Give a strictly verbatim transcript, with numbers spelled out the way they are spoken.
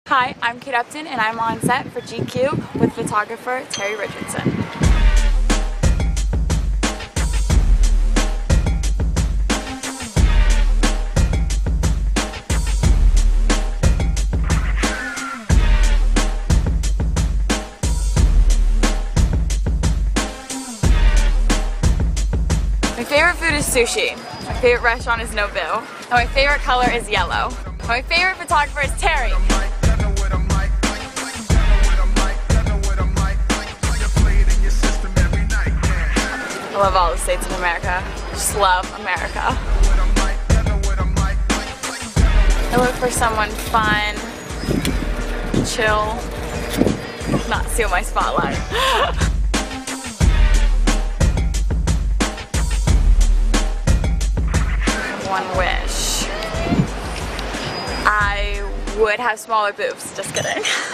Hi, I'm Kate Upton and I'm on set for G Q with photographer Terry Richardson. My favorite food is sushi. My favorite restaurant is Nobu. And my favorite color is yellow. My favorite photographer is Terry. I love all the states in America. Just love America. I look for someone fun, chill, not steal my spotlight. One wish. I would have smaller boobs. Just kidding.